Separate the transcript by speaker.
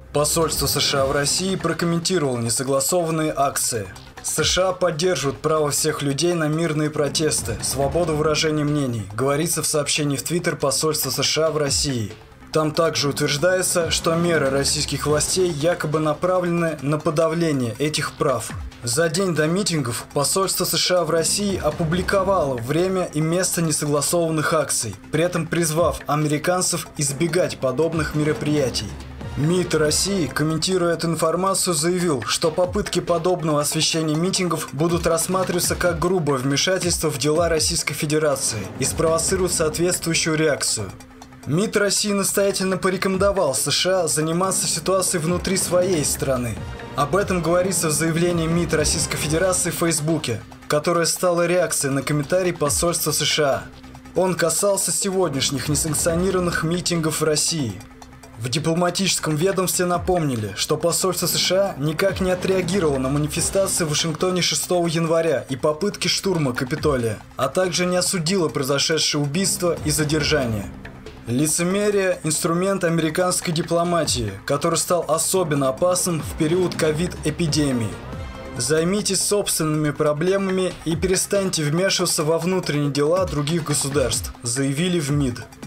Speaker 1: Посольство США в России прокомментировало несогласованные акции. США поддерживают право всех людей на мирные протесты, свободу выражения мнений, говорится в сообщении в Твиттер посольства США в России. Там также утверждается, что меры российских властей якобы направлены на подавление этих прав. За день до митингов посольство США в России опубликовало время и место несогласованных акций, при этом призвав американцев избегать подобных мероприятий. МИД России, комментируя эту информацию, заявил, что попытки подобного освещения митингов будут рассматриваться как грубое вмешательство в дела Российской Федерации и спровоцируют соответствующую реакцию. МИД России настоятельно порекомендовал США заниматься ситуацией внутри своей страны. Об этом говорится в заявлении МИД Российской Федерации в Фейсбуке, которое стало реакцией на комментарий посольства США. Он касался сегодняшних несанкционированных митингов в России. В дипломатическом ведомстве напомнили, что посольство США никак не отреагировало на манифестации в Вашингтоне 6 января и попытки штурма Капитолия, а также не осудило произошедшее убийство и задержание. Лицемерие – инструмент американской дипломатии, который стал особенно опасным в период ковид-эпидемии. Займитесь собственными проблемами и перестаньте вмешиваться во внутренние дела других государств, заявили в МИД.